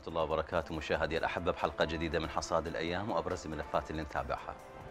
الله وبركاته. مشاهدي الأحبة بحلقة جديدة من حصاد الأيام وأبرز الملفات اللي نتابعها.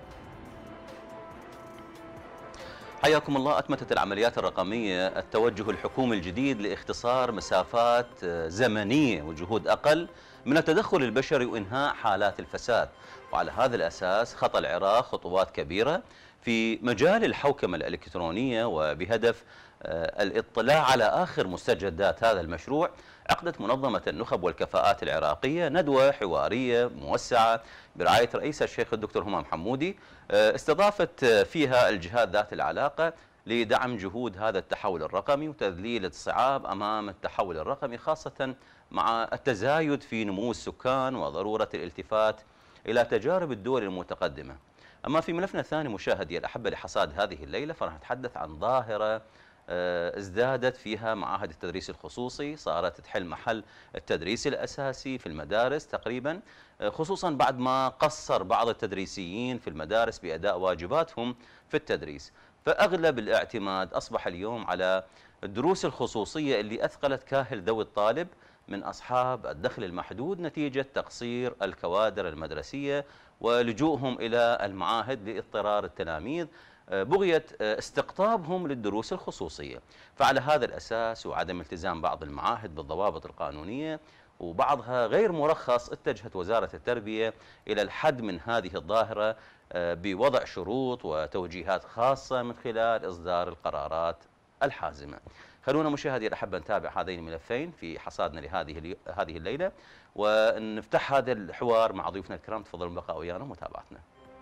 حياكم الله. أتمتت العمليات الرقمية التوجه الحكومي الجديد لاختصار مسافات زمنية وجهود أقل من التدخل البشري وإنهاء حالات الفساد، وعلى هذا الأساس خطى العراق خطوات كبيرة في مجال الحوكمة الإلكترونية، وبهدف الاطلاع على آخر مستجدات هذا المشروع عقدت منظمة النخب والكفاءات العراقية ندوة حوارية موسعة برعاية رئيس الشيخ الدكتور همام حمودي، استضافت فيها الجهات ذات العلاقة لدعم جهود هذا التحول الرقمي وتذليل الصعاب أمام التحول الرقمي، خاصة مع التزايد في نمو السكان وضرورة الالتفات إلى تجارب الدول المتقدمة. أما في ملفنا الثاني مشاهدي الأحبة لحصاد هذه الليلة، فراح نتحدث عن ظاهرة ازدادت فيها معاهد التدريس الخصوصي، صارت تحل محل التدريس الأساسي في المدارس تقريبا، خصوصا بعد ما قصر بعض التدريسيين في المدارس بأداء واجباتهم في التدريس، فأغلب الاعتماد أصبح اليوم على الدروس الخصوصية اللي أثقلت كاهل ذوي الطالب من أصحاب الدخل المحدود نتيجة تقصير الكوادر المدرسية ولجوءهم إلى المعاهد لاضطرار التلاميذ بغية استقطابهم للدروس الخصوصية. فعلى هذا الأساس وعدم التزام بعض المعاهد بالضوابط القانونية وبعضها غير مرخص، اتجهت وزارة التربية إلى الحد من هذه الظاهرة بوضع شروط وتوجيهات خاصة من خلال إصدار القرارات الحازمة. خلونا مشاهدي الأحبة نتابع هذين الملفين في حصادنا لهذه الليلة، ونفتح هذا الحوار مع ضيوفنا الكرام. تفضلوا البقاء ويانا ومتابعتنا.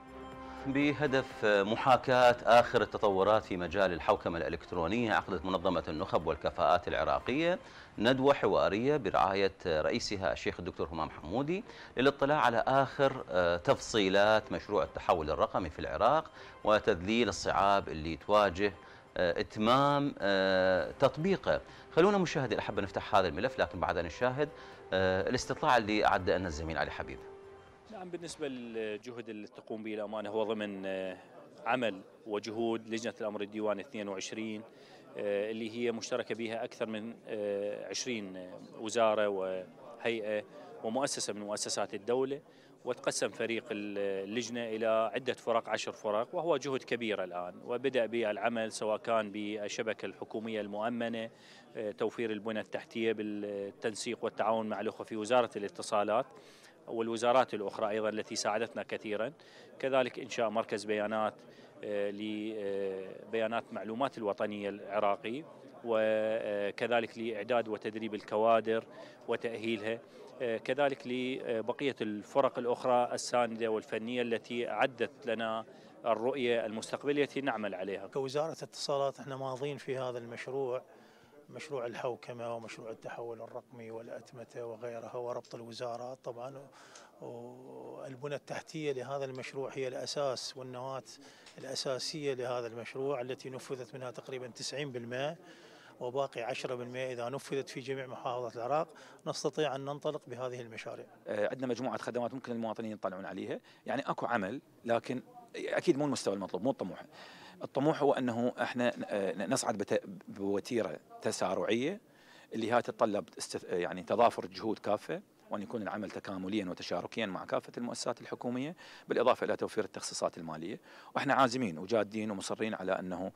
بهدف محاكاة آخر التطورات في مجال الحوكمة الإلكترونية، عقدت منظمة النخب والكفاءات العراقية ندوة حوارية برعاية رئيسها الشيخ الدكتور همام حمودي للاطلاع على آخر تفصيلات مشروع التحول الرقمي في العراق وتذليل الصعاب اللي تواجه إتمام تطبيقه. خلونا مشاهدي الأحبة نفتح هذا الملف، لكن بعد أن نشاهد الاستطلاع اللي أعد لنا الزميل علي حبيب. نعم، بالنسبة للجهد اللي تقوم به الأمانة هو ضمن عمل وجهود لجنة الأمر الديواني 22 اللي هي مشتركة بها أكثر من 20 وزارة وهيئة ومؤسسة من مؤسسات الدولة، وتقسم فريق اللجنة إلى عدة فرق، 10 فرق، وهو جهد كبير الآن. وبدأ بالعمل سواء كان بالشبكة الحكومية المؤمنة، توفير البنى التحتية بالتنسيق والتعاون مع الأخوة في وزارة الاتصالات والوزارات الأخرى أيضا التي ساعدتنا كثيرا، كذلك إنشاء مركز بيانات لبيانات معلومات الوطنية العراقي، وكذلك لإعداد وتدريب الكوادر وتأهيلها، كذلك لبقية الفرق الأخرى الساندة والفنية التي أعدت لنا الرؤية المستقبلية التي نعمل عليها. كوزارة اتصالات احنا ماضين في هذا المشروع، مشروع الحوكمة ومشروع التحول الرقمي والأتمتة وغيرها وربط الوزارات. طبعا والبنى التحتية لهذا المشروع هي الأساس والنواة الأساسية لهذا المشروع التي نفذت منها تقريبا 90%، وباقي 10% إذا نفذت في جميع محافظات العراق نستطيع أن ننطلق بهذه المشاريع. عندنا مجموعة خدمات ممكن المواطنين يطلعون عليها، يعني أكو عمل، لكن أكيد مو المستوى المطلوب، مو الطموح. الطموح هو أنه احنا نصعد بوتيرة تسارعية اللي هي تتطلب يعني تضافر جهود كافة، وأن يكون العمل تكامليا وتشاركيا مع كافة المؤسسات الحكومية، بالإضافة إلى توفير التخصيصات المالية. وإحنا عازمين وجادين ومصرين على أنه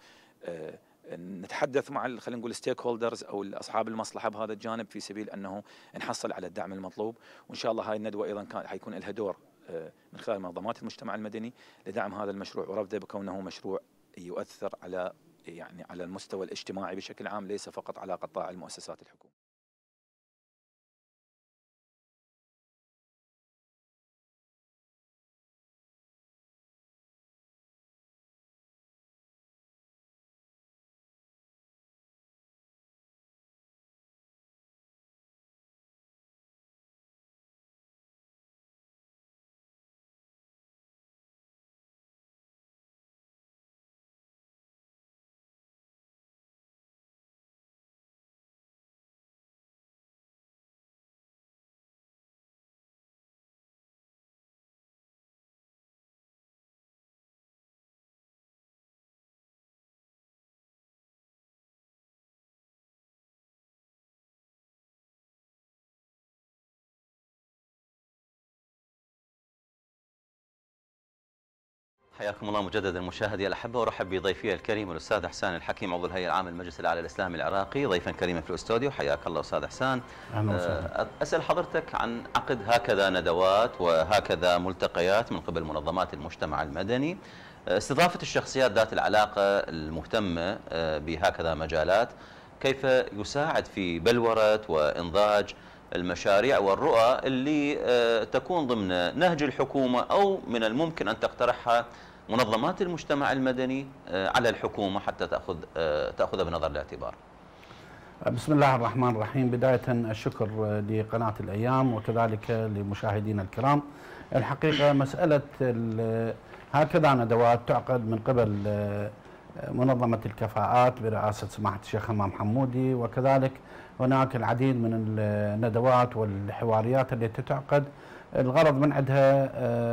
نتحدث مع خلينا نقول ستيك هولدرز او اصحاب المصلحه بهذا الجانب في سبيل انه نحصل على الدعم المطلوب. وان شاء الله هاي الندوه ايضا حيكون لها دور من خلال منظمات المجتمع المدني لدعم هذا المشروع ورفضه بكونه مشروع يؤثر على يعني على المستوى الاجتماعي بشكل عام، ليس فقط على قطاع المؤسسات الحكوميه. حياكم الله مجددا مشاهدي الأحبة، وارحب بضيفي الكريم الأستاذ إحسان الحكيم عضو الهيئة العامة للمجلس الأعلى الإسلامي العراقي، ضيفا كريما في الاستوديو. حياك الله أستاذ إحسان. أسأل حضرتك عن عقد هكذا ندوات وهكذا ملتقيات من قبل منظمات المجتمع المدني، استضافة الشخصيات ذات العلاقة المهتمة بهكذا مجالات، كيف يساعد في بلورة وإنضاج المشاريع والرؤى اللي تكون ضمن نهج الحكومة أو من الممكن أن تقترحها منظمات المجتمع المدني على الحكومة حتى تأخذ بنظر الاعتبار. بسم الله الرحمن الرحيم. بداية الشكر لقناة الأيام وكذلك لمشاهدينا الكرام. الحقيقة مسألة هكذا ندوات تعقد من قبل منظمة الكفاءات برئاسة سماحة الشيخ همام حمودي، وكذلك هناك العديد من الندوات والحواريات التي تعقد، الغرض من عندها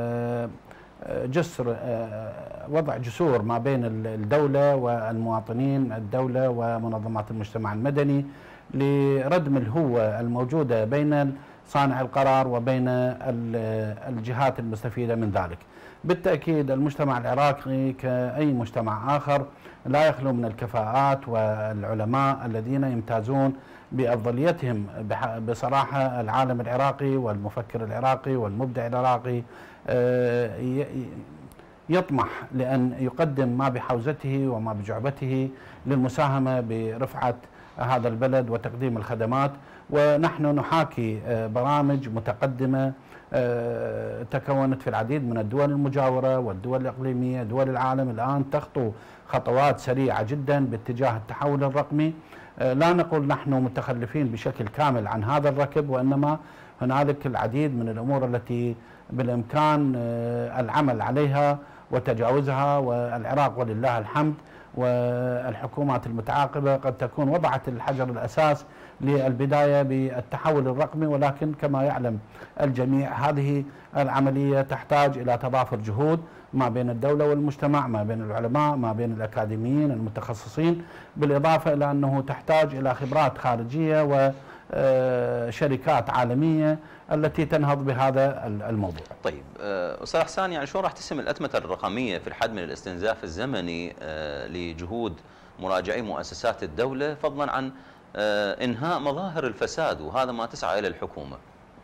جسر وضع جسور ما بين الدولة والمواطنين، الدولة ومنظمات المجتمع المدني، لردم الهوة الموجودة بين صانع القرار وبين الجهات المستفيدة من ذلك. بالتأكيد المجتمع العراقي كأي مجتمع آخر لا يخلو من الكفاءات والعلماء الذين يمتازون بأفضليتهم. بصراحة العالم العراقي والمفكر العراقي والمبدع العراقي يطمح لأن يقدم ما بحوزته وما بجعبته للمساهمة برفعة هذا البلد وتقديم الخدمات، ونحن نحاكي برامج متقدمة تكونت في العديد من الدول المجاورة والدول الإقليمية. دول العالم الآن تخطو خطوات سريعة جدا باتجاه التحول الرقمي. لا نقول نحن متخلفين بشكل كامل عن هذا الركب، وإنما هنالك العديد من الأمور التي بالإمكان العمل عليها وتجاوزها، والعراق ولله الحمد والحكومات المتعاقبة قد تكون وضعت الحجر الأساس للبداية بالتحول الرقمي، ولكن كما يعلم الجميع هذه العملية تحتاج إلى تضافر جهود ما بين الدولة والمجتمع، ما بين العلماء، ما بين الأكاديميين المتخصصين، بالإضافة إلى أنه تحتاج إلى خبرات خارجية وشركات عالمية التي تنهض بهذا الموضوع. طيب أستاذ إحسان، يعني شو راح تسهم الأتمتة الرقمية في الحد من الاستنزاف الزمني لجهود مراجعي مؤسسات الدولة، فضلا عن إنهاء مظاهر الفساد، وهذا ما تسعى إلى الحكومة؟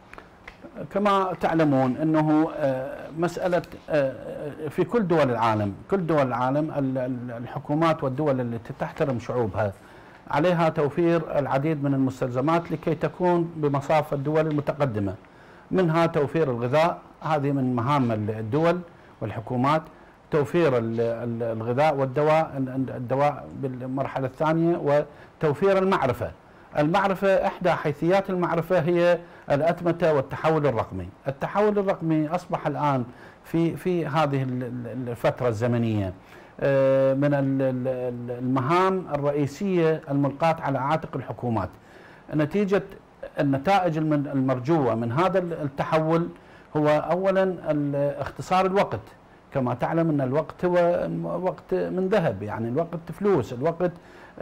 كما تعلمون أنه مسألة في كل دول العالم، كل دول العالم الحكومات والدول التي تحترم شعوبها عليها توفير العديد من المستلزمات لكي تكون بمصاف الدول المتقدمة، منها توفير الغذاء، هذه من مهام الدول والحكومات، توفير الغذاء والدواء، الدواء بالمرحلة الثانية، وتوفير المعرفة. المعرفة إحدى حيثيات المعرفة هي الأتمتة والتحول الرقمي. التحول الرقمي أصبح الآن في هذه الفترة الزمنية من المهام الرئيسية الملقاة على عاتق الحكومات. نتيجة النتائج المرجوة من هذا التحول هو أولا اختصار الوقت. كما تعلم أن الوقت هو وقت من ذهب، يعني الوقت فلوس، الوقت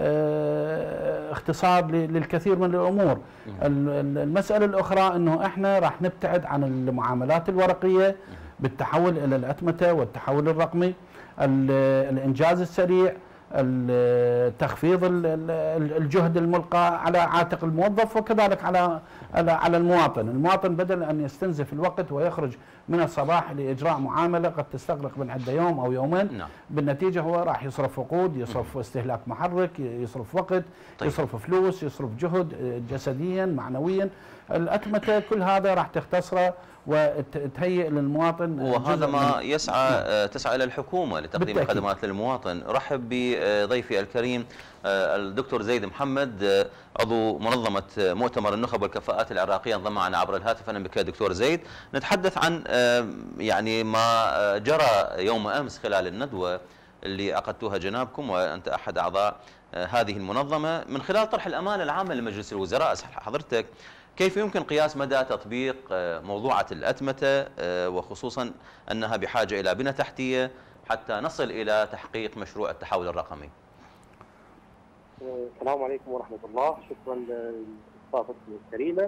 اختصار للكثير من الأمور. المسألة الأخرى أنه إحنا راح نبتعد عن المعاملات الورقية بالتحول إلى الأتمتة والتحول الرقمي، الإنجاز السريع، تخفيض الجهد الملقى على عاتق الموظف وكذلك على المواطن بدل أن يستنزف الوقت ويخرج من الصباح لإجراء معاملة قد تستغرق من عدة يوم أو يومين. نعم. بالنتيجة هو راح يصرف وقود، يصرف استهلاك محرك، يصرف وقت، يصرف فلوس، يصرف جهد جسديا معنويا. الأتمتة كل هذا راح تختصره وتهيئ للمواطن، وهذا ما تسعى إلى الحكومة لتقديم بالتأكيد. الخدمات للمواطن. رحب بضيفي الكريم الدكتور زيد محمد، عضو منظمة مؤتمر النخب والكفاءات العراقية، انضم معنا عبر الهاتف. أهلا بك دكتور زيد. نتحدث عن يعني ما جرى يوم أمس خلال الندوة اللي عقدتوها جنابكم، وأنت أحد أعضاء هذه المنظمة، من خلال طرح الأمانة العامة لمجلس الوزراء. أسأل حضرتك كيف يمكن قياس مدى تطبيق موضوعة الأتمتة، وخصوصا أنها بحاجة إلى بنى تحتية حتى نصل إلى تحقيق مشروع التحول الرقمي؟ السلام عليكم ورحمة الله. شكرا لاستضافتكم الكريمة.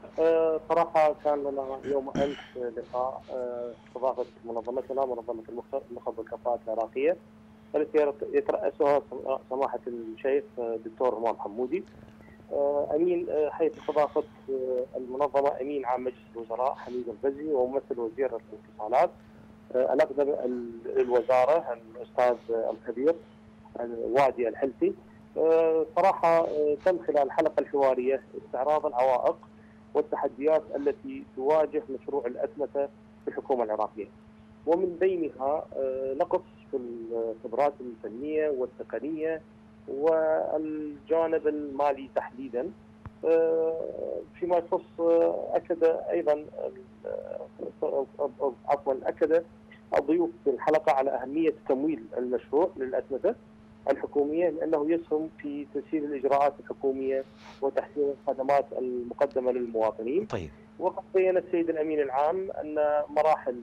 صراحة كان لنا يوم أمس لقاء استضافة منظمتنا منظمة النخب والكفاءات العراقية التي يترأسها سماحة الشيخ الدكتور همام حمودي، أمين حيث استضافت المنظمة أمين عام مجلس الوزراء حميد الغزي وممثل وزير الاتصالات، الأقدم الوزارة الأستاذ الخبير وادي الحلفي. صراحة تم خلال الحلقة الحوارية استعراض العوائق والتحديات التي تواجه مشروع الأتمتة في الحكومة العراقية، ومن بينها نقص في الخبرات الفنية والتقنية والجانب المالي تحديدا. فيما يخص أكد أيضا أكد الضيوف في الحلقة على أهمية تمويل المشروع للأتمتة الحكومية لأنه يسهم في تسهيل الإجراءات الحكومية وتحسين الخدمات المقدمة للمواطنين. طيب. وقد بين السيد الأمين العام أن مراحل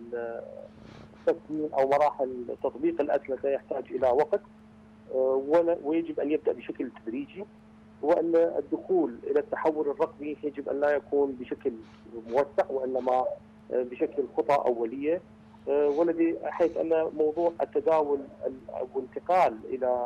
تسمين أو مراحل تطبيق الأتمتة يحتاج إلى وقت ويجب أن يبدأ بشكل تدريجي، وأن الدخول إلى التحول الرقمي يجب أن لا يكون بشكل موسع وإنما بشكل خطى أولية، والذي حيث أن موضوع التداول والانتقال إلى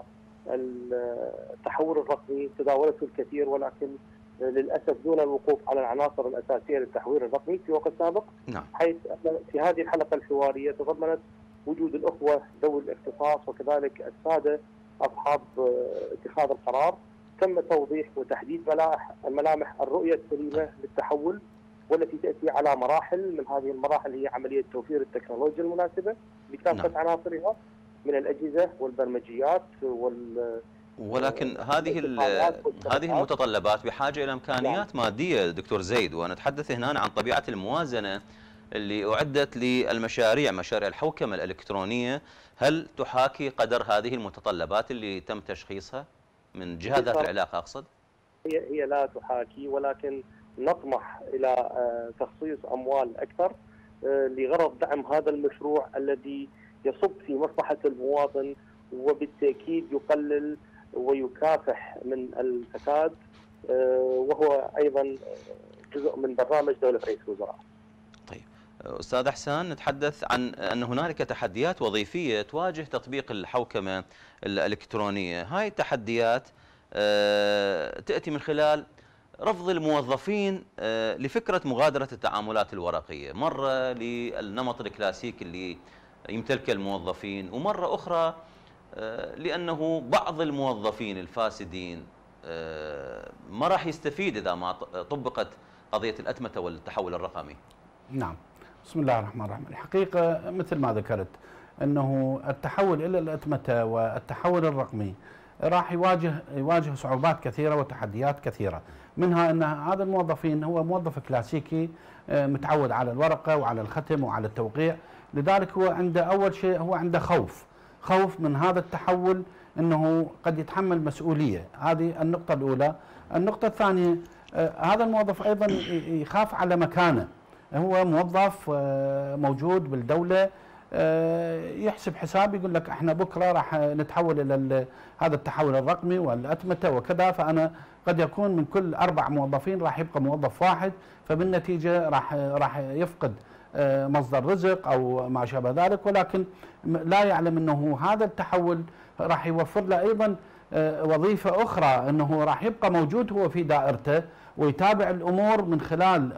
التحول الرقمي تداولته الكثير، ولكن للأسف دون الوقوف على العناصر الأساسية للتحويل الرقمي في وقت سابق. نعم. حيث أن في هذه الحلقة الحوارية تضمنت وجود الأخوة ذوي الاختصاص وكذلك السادة أصحاب اتخاذ القرار. تم توضيح وتحديد ملامح الرؤية السليمة للتحول والتي تأتي على مراحل، من هذه المراحل هي عملية توفير التكنولوجيا المناسبة بكافة عناصرها من الأجهزة والبرمجيات ولكن هذه المتطلبات بحاجة إلى إمكانيات مادية دكتور زيد، ونتحدث هنا عن طبيعة الموازنة اللي أعدت للمشاريع، مشاريع الحوكمة الإلكترونية. هل تحاكي قدر هذه المتطلبات اللي تم تشخيصها من جهة ذات العلاقة أقصد؟ هي لا تحاكي، ولكن نطمح إلى تخصيص أموال أكثر لغرض دعم هذا المشروع الذي يصب في مصلحة المواطن، وبالتأكيد يقلل ويكافح من الفساد، وهو أيضا جزء من برنامج دولة رئيس الوزراء. طيب أستاذ أحسان، نتحدث عن أن هنالك تحديات وظيفية تواجه تطبيق الحوكمة الإلكترونية. هاي التحديات تأتي من خلال رفض الموظفين لفكرة مغادرة التعاملات الورقية، مرة للنمط الكلاسيكي اللي يمتلكه الموظفين، ومرة أخرى لأنه بعض الموظفين الفاسدين ما راح يستفيد إذا ما طبقت قضية الأتمتة والتحول الرقمي. نعم، بسم الله الرحمن الرحيم. الحقيقة مثل ما ذكرت أنه التحول إلى الأتمتة والتحول الرقمي راح يواجه صعوبات كثيرة وتحديات كثيرة، منها أن هذا الموظفين هو موظف كلاسيكي متعود على الورقة وعلى الختم وعلى التوقيع، لذلك هو عنده أول شيء هو عنده خوف من هذا التحول، أنه قد يتحمل مسؤولية. هذه النقطة الأولى. النقطة الثانية، هذا الموظف أيضا يخاف على مكانه، هو موظف موجود بالدولة يحسب حساب، يقول لك احنا بكره راح نتحول الى هذا التحول الرقمي والأتمتة وكذا، فانا قد يكون من كل 4 موظفين راح يبقى موظف واحد، فبالنتيجه راح يفقد مصدر رزق او ما شابه ذلك، ولكن لا يعلم انه هذا التحول راح يوفر له ايضا وظيفه اخرى، انه راح يبقى موجود هو في دائرته ويتابع الامور من خلال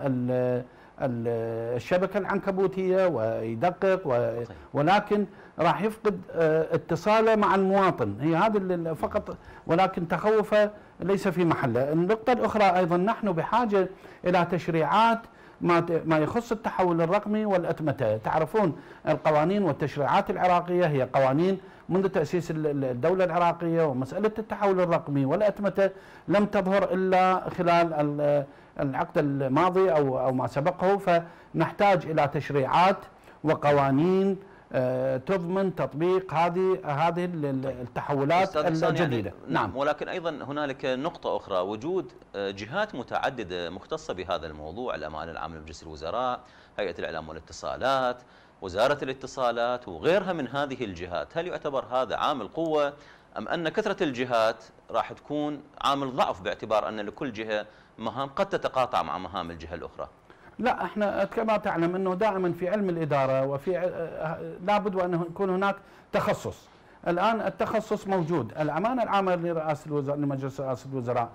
الشبكة العنكبوتية ويدقق ولكن راح يفقد اتصاله مع المواطن. هي هذا فقط، ولكن تخوفه ليس في محله. النقطة الأخرى أيضا نحن بحاجة إلى تشريعات ما يخص التحول الرقمي والأتمتة. تعرفون القوانين والتشريعات العراقية هي قوانين منذ تأسيس الدولة العراقية، ومسألة التحول الرقمي والأتمتة لم تظهر إلا خلال العقد الماضي أو ما سبقه، فنحتاج إلى تشريعات وقوانين تضمن تطبيق هذه التحولات الجديدة. يعني نعم، ولكن أيضا هنالك نقطة أخرى، وجود جهات متعددة مختصة بهذا الموضوع، الأمانة العامة لمجلس الوزراء، هيئة الإعلام والاتصالات، وزارة الاتصالات وغيرها من هذه الجهات. هل يعتبر هذا عامل قوة أم أن كثرة الجهات راح تكون عامل ضعف، باعتبار أن لكل جهة مهام قد تتقاطع مع مهام الجهة الأخرى. لا، احنا كما تعلم انه دائما في علم الاداره وفي لابد وان يكون هناك تخصص. الان التخصص موجود. الامانه العامه لرئاسه الوزراء لمجلس رئاسه الوزراء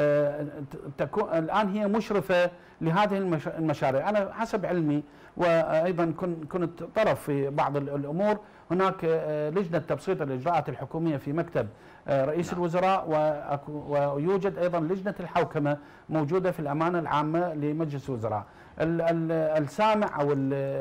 تكون الان هي مشرفه لهذه المشاريع. انا حسب علمي وايضا كنت طرف في بعض الامور، هناك لجنه تبسيط الاجراءات الحكوميه في مكتب رئيس الوزراء، ويوجد ايضا لجنه الحوكمه موجوده في الامانه العامه لمجلس الوزراء. السامع او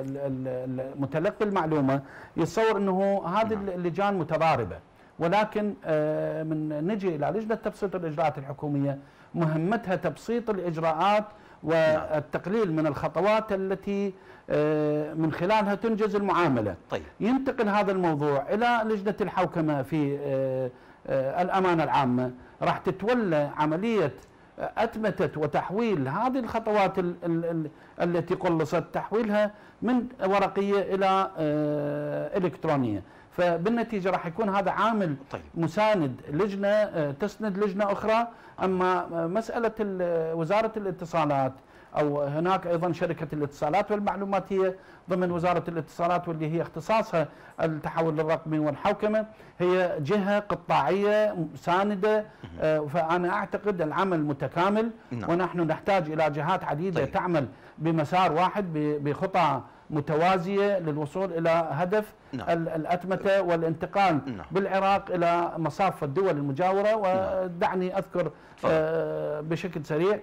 المتلقي المعلومه يتصور انه هذه اللجان متضاربه، ولكن من نجي الى لجنه تبسيط الاجراءات الحكوميه مهمتها تبسيط الاجراءات والتقليل من الخطوات التي من خلالها تنجز المعامله. طيب. ينتقل هذا الموضوع الى لجنه الحوكمه في الامانه العامه، راح تتولى عمليه أتمتت وتحويل هذه الخطوات التي قلصت، تحويلها من ورقية إلى إلكترونية. فبالنتيجة راح يكون هذا عامل مساند، لجنة تسند لجنة أخرى. أما مسألة وزارة الاتصالات أو هناك أيضا شركة الاتصالات والمعلوماتية ضمن وزارة الاتصالات، واللي هي اختصاصها التحول الرقمي والحوكمة، هي جهة قطاعية ساندة. فأنا أعتقد العمل متكامل، ونحن نحتاج إلى جهات عديدة تعمل بمسار واحد بخطى متوازية للوصول إلى هدف الأتمتة والانتقال بالعراق إلى مصاف الدول المجاورة. ودعني أذكر بشكل سريع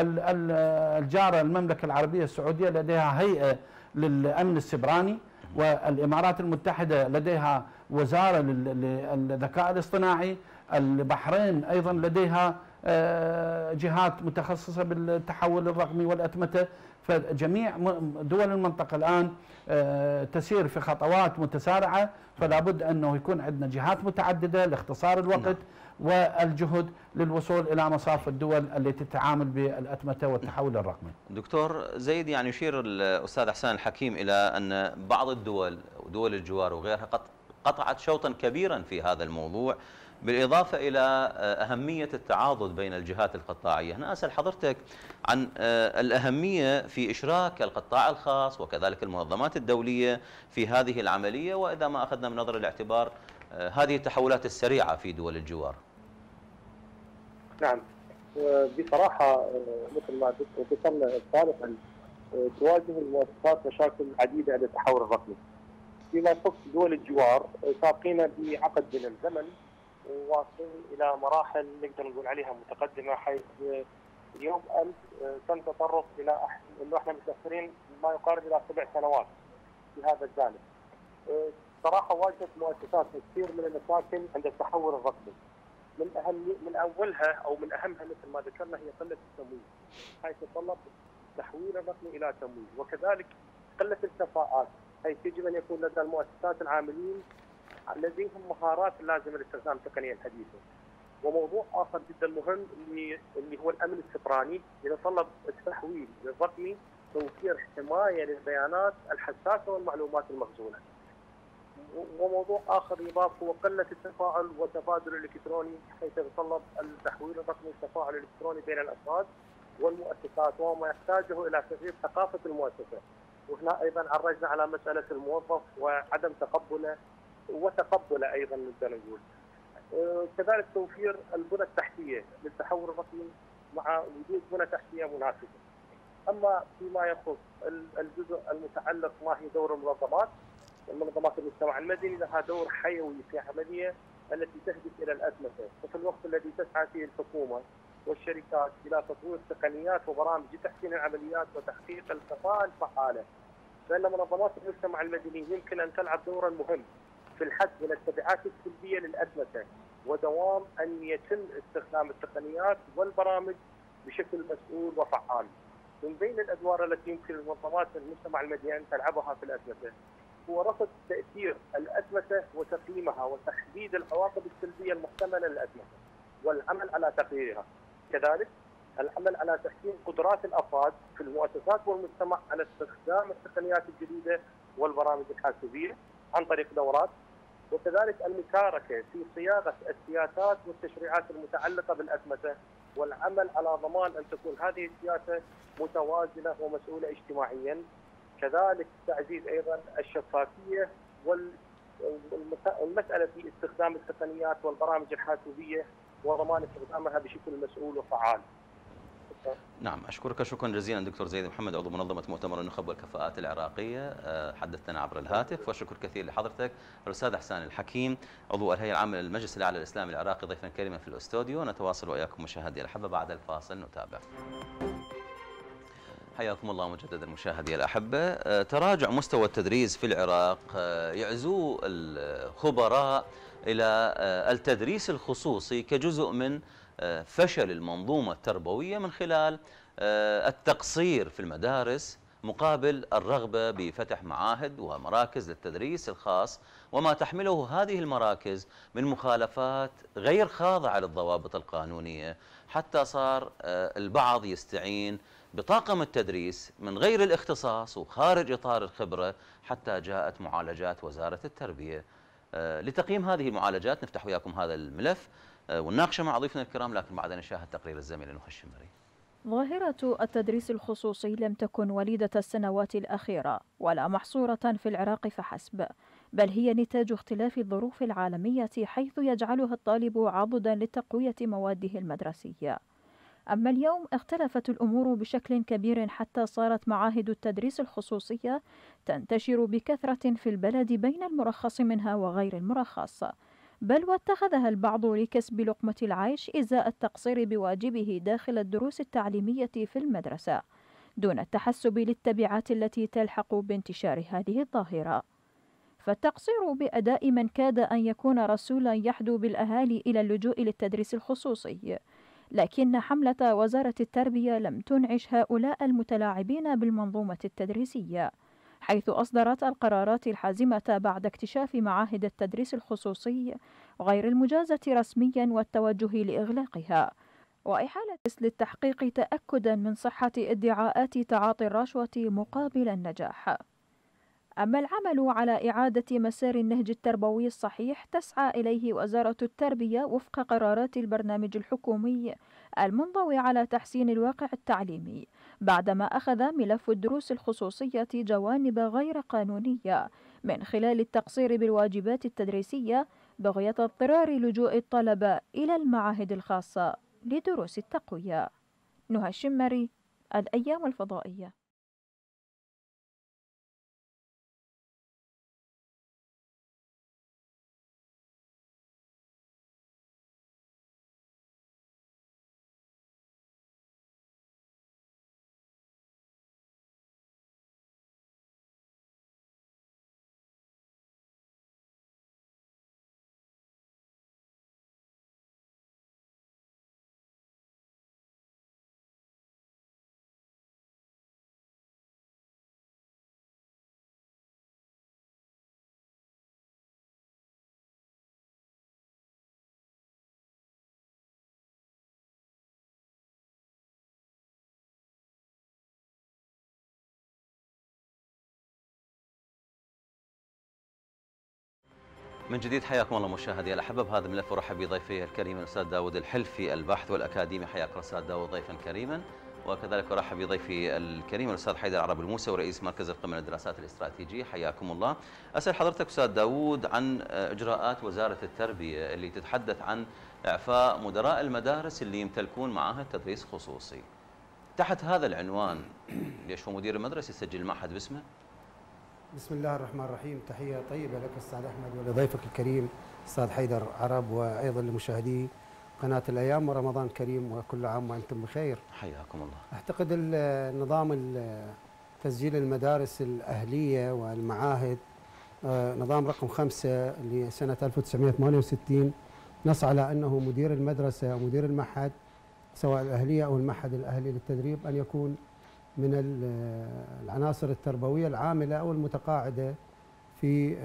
الجارة المملكة العربية السعودية لديها هيئة للأمن السبراني، والإمارات المتحدة لديها وزارة للذكاء الاصطناعي، البحرين أيضا لديها جهات متخصصة بالتحول الرقمي والأتمتة. فجميع دول المنطقة الآن تسير في خطوات متسارعة، فلا بد أنه يكون عندنا جهات متعددة لاختصار الوقت والجهد للوصول إلى مصاف الدول التي تتعامل بالأتمتة والتحول الرقمي. دكتور زيد، يعني يشير الأستاذ حسان الحكيم إلى أن بعض الدول ودول الجوار وغيرها قطعت شوطا كبيرا في هذا الموضوع، بالإضافة إلى أهمية التعاضد بين الجهات القطاعية. أنا أسأل حضرتك عن الأهمية في إشراك القطاع الخاص وكذلك المنظمات الدولية في هذه العملية، وإذا ما أخذنا من نظر الاعتبار هذه التحولات السريعة في دول الجوار. نعم، بصراحة مثل ما ذكرنا سابقا، تواجه المؤسسات مشاكل عديدة للتحول الرقمي. فيما يخص دول الجوار سابقين بعقد من الزمن وواصلين الى مراحل نقدر نقول عليها متقدمه، حيث اليوم امس تم تطرق الى انه احنا متاخرين ما يقارب الى 7 سنوات في هذا الجانب. صراحه واجهت مؤسسات كثير من المشاكل عند التحول الرقمي. من اولها او من اهمها مثل ما ذكرنا هي قله التمويل، حيث تطلب تحويل الرقمي الى تمويل، وكذلك قله الكفاءات، حيث يجب ان يكون لدى المؤسسات العاملين لديهم مهارات لازمه لاستخدام التقنيه الحديثه. وموضوع اخر جدا مهم اللي هو الامن السبراني، يتطلب التحويل الرقمي توفير حمايه للبيانات الحساسه والمعلومات المخزونه. وموضوع اخر يضاف هو قله التفاعل والتبادل الالكتروني، حيث يتطلب التحويل الرقمي التفاعل الالكتروني بين الافراد والمؤسسات، وهو ما يحتاجه الى تغيير ثقافه المؤسسه. وهنا ايضا عرجنا على مساله الموظف وعدم تقبله وتقبله ايضا نقدر نقول. كذلك توفير البنى التحتيه للتحول الرقمي مع وجود بنى تحتيه مناسبه. اما فيما يخص الجزء المتعلق ما هي دور المنظمات المجتمع المدني، لها دور حيوي في عمليه التي تهدف الى الاتمته، وفي الوقت الذي تسعى فيه الحكومه والشركات الى تطوير تقنيات وبرامج لتحسين العمليات وتحقيق الكفاءه الفعاله. فان منظمات المجتمع المدني يمكن ان تلعب دورا مهم في الحد من التبعات السلبيه للاتمته، ودوام ان يتم استخدام التقنيات والبرامج بشكل مسؤول وفعال. من بين الادوار التي يمكن لمنظمات المجتمع المدني ان تلعبها في الاتمته هو رصد تاثير الاتمته وتقييمها وتحديد العواقب السلبيه المحتمله للاتمته والعمل على تقليلها. كذلك العمل على تحسين قدرات الافراد في المؤسسات والمجتمع على استخدام التقنيات الجديده والبرامج الحاسوبيه عن طريق دورات، وكذلك المشاركه في صياغه السياسات والتشريعات المتعلقه بالاتمته والعمل على ضمان أن تكون هذه السياسة متوازنة ومسؤولة اجتماعيا. كذلك تعزيز أيضا الشفافية والمسألة في استخدام التقنيات والبرامج الحاسوبية وضمان استخدامها بشكل مسؤول وفعال. نعم، أشكرك شكرا جزيلا دكتور زيد محمد، عضو منظمة مؤتمر النخب والكفاءات العراقية، حدثتنا عبر الهاتف، وشكر كثير لحضرتك. الأستاذ حسان الحكيم، عضو الهيئة العامة للمجلس الأعلى الإسلامي العراقي، ضيفا كريما في الاستوديو. نتواصل وإياكم مشاهدي الأحبة بعد الفاصل نتابع. حياكم الله مجددا مشاهدي الأحبة. تراجع مستوى التدريس في العراق يعزو الخبراء إلى التدريس الخصوصي كجزء من فشل المنظومة التربوية من خلال التقصير في المدارس مقابل الرغبة بفتح معاهد ومراكز للتدريس الخاص، وما تحمله هذه المراكز من مخالفات غير خاضعة للضوابط القانونية، حتى صار البعض يستعين بطاقم التدريس من غير الاختصاص وخارج إطار الخبرة، حتى جاءت معالجات وزارة التربية. لتقييم هذه المعالجات نفتح وياكم هذا الملف ونناقشه مع ضيوفنا الكرام، لكن بعد نشاهد تقرير الزميلة نهى الشمري. ظاهرة التدريس الخصوصي لم تكن وليدة السنوات الأخيرة ولا محصورة في العراق فحسب، بل هي نتاج اختلاف الظروف العالمية، حيث يجعلها الطالب عضدا لتقوية مواده المدرسية. أما اليوم اختلفت الأمور بشكل كبير، حتى صارت معاهد التدريس الخصوصية تنتشر بكثرة في البلد بين المرخص منها وغير المرخص، بل واتخذها البعض لكسب لقمة العيش إزاء التقصير بواجبه داخل الدروس التعليمية في المدرسة، دون التحسب للتبعات التي تلحق بانتشار هذه الظاهرة. فالتقصير بأداء من كاد أن يكون رسولا يحدو بالأهالي إلى اللجوء للتدريس الخصوصي، لكن حملة وزارة التربية لم تنعش هؤلاء المتلاعبين بالمنظومة التدريسية، حيث أصدرت القرارات الحازمة بعد اكتشاف معاهد التدريس الخصوصي غير المجازة رسميا والتوجه لإغلاقها، وإحالة للتحقيق تأكدا من صحة ادعاءات تعاطي الرشوة مقابل النجاح. أما العمل على إعادة مسار النهج التربوي الصحيح تسعى إليه وزارة التربية وفق قرارات البرنامج الحكومي المنضوي على تحسين الواقع التعليمي، بعدما أخذ ملف الدروس الخصوصية جوانب غير قانونية من خلال التقصير بالواجبات التدريسية، بغية اضطرار لجوء الطلبة إلى المعاهد الخاصة لدروس التقوية. نهى الشمري، الأيام الفضائية. من جديد حياكم الله مشاهدي الأحبة بهذا الملف، ورحب بضيفي الكريم الأستاذ داود الحلفي الباحث والأكاديمي. حياك الأستاذ داود ضيفا كريما. وكذلك ارحب بضيفي الكريم الاستاذ حيدر عرب الموسى ورئيس مركز القمه للدراسات الاستراتيجيه. حياكم الله. اسال حضرتك استاذ داوود عن اجراءات وزاره التربيه اللي تتحدث عن اعفاء مدراء المدارس اللي يمتلكون معاهد تدريس خصوصي. تحت هذا العنوان ليش هو مدير المدرسه يسجل المعهد باسمه؟ بسم الله الرحمن الرحيم. تحيه طيبه لك استاذ احمد ولضيفك الكريم استاذ حيدر عرب، وايضا لمشاهدي قناه الايام، ورمضان كريم وكل عام وانتم بخير. حياكم الله. اعتقد النظام تسجيل المدارس الاهليه والمعاهد نظام رقم 5 لسنه 1968 نص على انه مدير المدرسه او مدير المعهد سواء الاهليه او المعهد الاهلي للتدريب ان يكون من العناصر التربويه العامله او المتقاعده في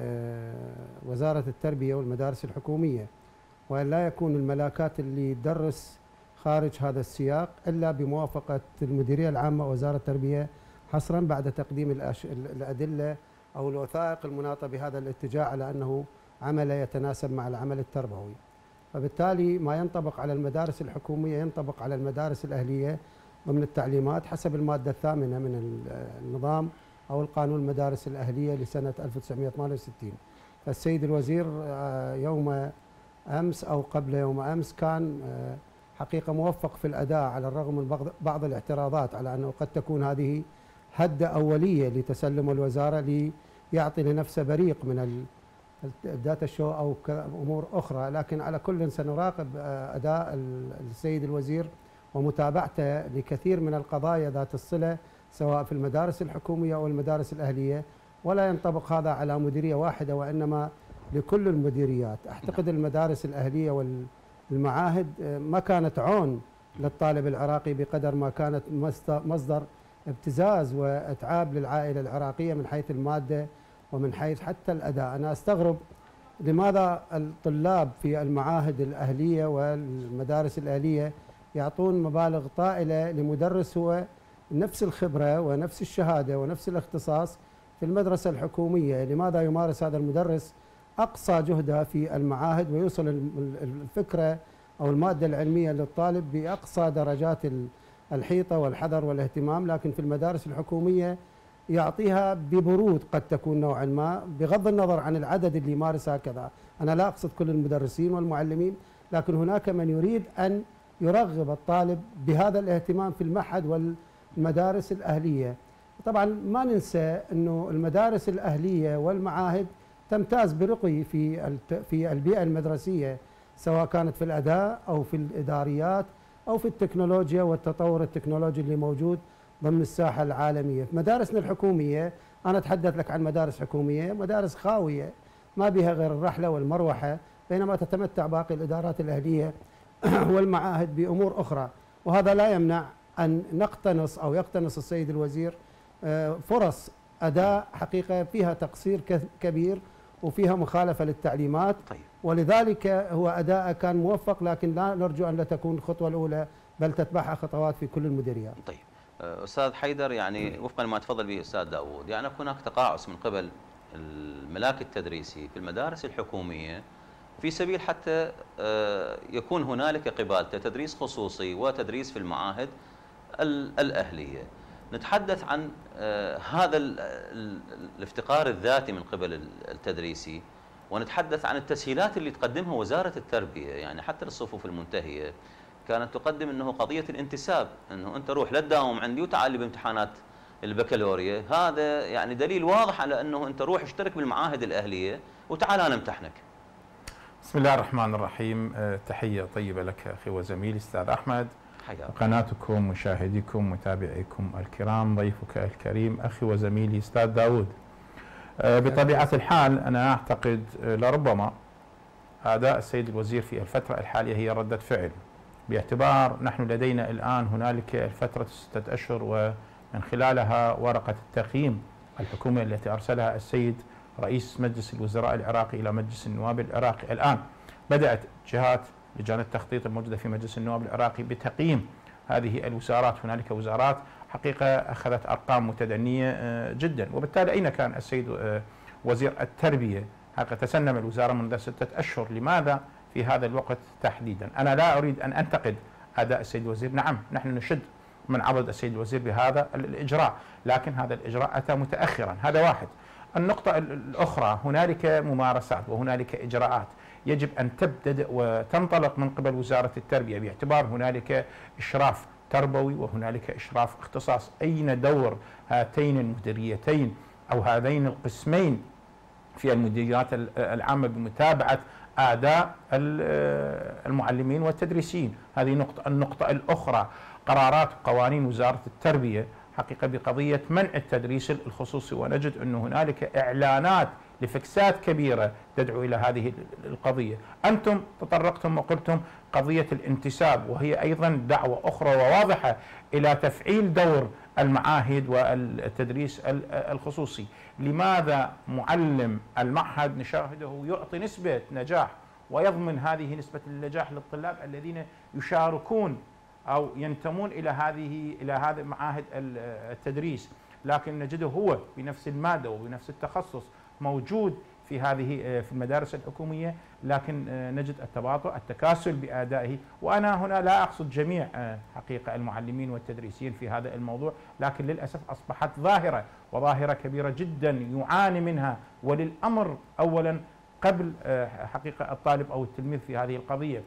وزاره التربيه والمدارس الحكوميه، وأن لا يكون الملاكات اللي تدرس خارج هذا السياق إلا بموافقة المديرية العامة ووزارة التربية حصرا بعد تقديم الأدلة أو الوثائق المناطة بهذا الاتجاه على أنه عمل يتناسب مع العمل التربوي. فبالتالي ما ينطبق على المدارس الحكومية ينطبق على المدارس الأهلية ضمن التعليمات حسب المادة الثامنة من النظام أو القانون المدارس الأهلية لسنة 1968. فالسيد الوزير يوم أمس أو قبل يوم أمس كان حقيقة موفق في الأداء، على الرغم من بعض الاعتراضات على أنه قد تكون هذه هدة أولية لتسلم الوزارة ليعطي لنفسه بريق من الداتا شو أو أمور أخرى، لكن على كل سنراقب أداء السيد الوزير ومتابعته لكثير من القضايا ذات الصلة سواء في المدارس الحكومية أو المدارس الأهلية، ولا ينطبق هذا على مديرية واحدة وإنما لكل المديريات. أعتقد المدارس الأهلية والمعاهد ما كانت عون للطالب العراقي بقدر ما كانت مصدر ابتزاز وإتعاب للعائلة العراقية من حيث المادة ومن حيث حتى الأداء. أنا أستغرب لماذا الطلاب في المعاهد الأهلية والمدارس الأهلية يعطون مبالغ طائلة لمدرس هو نفس الخبرة ونفس الشهادة ونفس الاختصاص في المدرسة الحكومية. لماذا يمارس هذا المدرس أقصى جهده في المعاهد ويوصل الفكرة أو المادة العلمية للطالب بأقصى درجات الحيطة والحذر والاهتمام، لكن في المدارس الحكومية يعطيها ببرود قد تكون نوعا ما، بغض النظر عن العدد اللي يمارس هكذا. أنا لا أقصد كل المدرسين والمعلمين، لكن هناك من يريد أن يرغب الطالب بهذا الاهتمام في المعهد والمدارس الأهلية. طبعا ما ننسى أنه المدارس الأهلية والمعاهد تمتاز برقي في البيئة المدرسية، سواء كانت في الأداء أو في الإداريات أو في التكنولوجيا والتطور التكنولوجي اللي موجود ضمن الساحة العالمية. في مدارسنا الحكومية، أنا أتحدث لك عن مدارس حكومية، مدارس خاوية ما بها غير الرحلة والمروحة، بينما تتمتع باقي الإدارات الأهلية والمعاهد بأمور أخرى. وهذا لا يمنع أن نقتنص أو يقتنص السيد الوزير فرص أداء حقيقة فيها تقصير كبير وفيها مخالفة للتعليمات. طيب. ولذلك هو أداء كان موفق، لكن لا نرجو أن لا تكون الخطوة الأولى بل تتبعها خطوات في كل المديريات. طيب أستاذ حيدر، يعني وفقا لما تفضل به أستاذ داوود، يعني هناك تقاعس من قبل الملاك التدريسي في المدارس الحكومية في سبيل حتى يكون هنالك قبالته تدريس خصوصي وتدريس في المعاهد الأهلية. نتحدث عن هذا الافتقار الذاتي من قبل التدريسي، ونتحدث عن التسهيلات اللي تقدمها وزارة التربية، يعني حتى للصفوف المنتهية كانت تقدم انه قضية الانتساب، انه انت روح لا تداوم عندي وتعال لي بامتحانات البكالوريا. هذا يعني دليل واضح على انه انت روح اشترك بالمعاهد الأهلية وتعال انا امتحنك. بسم الله الرحمن الرحيم. تحية طيبة لك أخي وزميلي أستاذ أحمد، قناتكم، مشاهديكم، متابعيكم الكرام، ضيفك الكريم أخي وزميلي أستاذ داوود. بطبيعة الحال أنا أعتقد لربما أداء السيد الوزير في الفترة الحالية هي ردة فعل، باعتبار نحن لدينا الآن هنالك الفترة 6 أشهر ومن خلالها ورقة التقييم الحكومية التي أرسلها السيد رئيس مجلس الوزراء العراقي إلى مجلس النواب العراقي. الآن بدأت جهات لجان التخطيط الموجودة في مجلس النواب العراقي بتقييم هذه الوزارات. هنالك وزارات حقيقة أخذت أرقام متدنية جدا، وبالتالي أين كان السيد وزير التربية؟ حقيقة تسنم الوزارة منذ 6 أشهر. لماذا في هذا الوقت تحديدا؟ أنا لا أريد أن أنتقد أداء السيد الوزير، نعم نحن نشد من عبد السيد الوزير بهذا الإجراء، لكن هذا الإجراء أتى متأخرا، هذا واحد. النقطة الأخرى، هنالك ممارسات وهنالك إجراءات يجب أن تبتدأ وتنطلق من قبل وزارة التربية، باعتبار هنالك إشراف تربوي وهنالك إشراف اختصاص. أين دور هاتين المديريتين أو هذين القسمين في المديريات العامة بمتابعة أداء المعلمين والتدريسيين؟ هذه نقطة. النقطة الأخرى، قرارات وقوانين وزارة التربية حقيقة بقضية منع التدريس الخصوصي، ونجد أن هنالك إعلانات لفكسات كبيرة تدعو إلى هذه القضية. أنتم تطرقتم وقلتم قضية الانتساب، وهي أيضا دعوة أخرى وواضحة إلى تفعيل دور المعاهد والتدريس الخصوصي. لماذا معلم المعهد نشاهده يعطي نسبة نجاح ويضمن هذه نسبة النجاح للطلاب الذين يشاركون أو ينتمون إلى هذا معاهد التدريس، لكن نجده هو بنفس المادة وبنفس التخصص موجود في هذه في المدارس الحكومية، لكن نجد التباطؤ، التكاسل بأدائه. وأنا هنا لا أقصد جميع حقيقة المعلمين والتدريسيين في هذا الموضوع، لكن للأسف أصبحت ظاهرة، وظاهرة كبيرة جدا يعاني منها ولي الأمر أولا قبل حقيقة الطالب أو التلميذ في هذه القضية.